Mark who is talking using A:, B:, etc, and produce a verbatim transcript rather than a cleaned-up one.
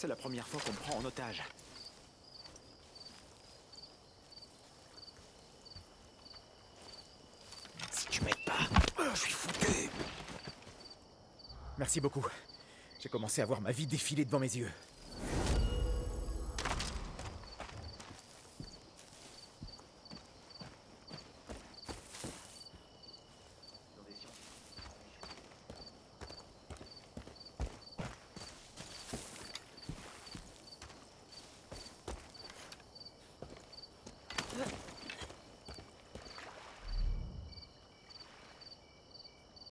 A: C'est la première fois qu'on me prend en otage. Si tu m'aides pas, je suis foutu.
B: Merci beaucoup. J'ai commencé à voir ma vie défiler devant mes yeux.